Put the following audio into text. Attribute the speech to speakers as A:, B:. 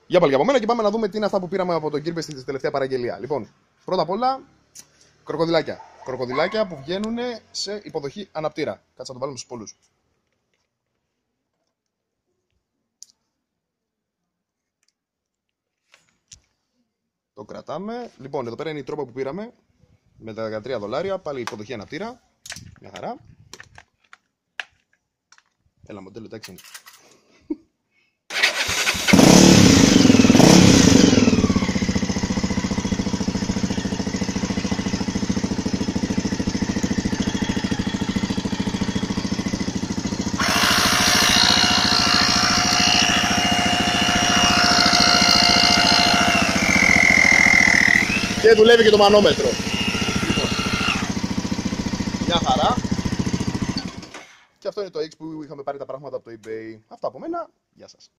A: Για πάλι από μένα και πάμε να δούμε τι είναι αυτά που πήραμε από τον Gearbest στην τελευταία παραγγελία. Λοιπόν, πρώτα απ' όλα, κροκοδιλάκια. Κροκοδιλάκια που βγαίνουν σε υποδοχή αναπτήρα. Κάτσε να το βάλουμε στους πολλούς. Το κρατάμε. Λοιπόν, εδώ πέρα είναι η τρόπα που πήραμε. Με τα $13. Πάλι υποδοχή αναπτήρα. Μια χαρά. Έλα, μοντέλο, εντάξει είναι. Και δουλεύει και το μανόμετρο. Λοιπόν, μια χαρά. Και αυτό είναι το X που είχαμε πάρει τα πράγματα από το eBay. Αυτά από μένα. Γεια σας.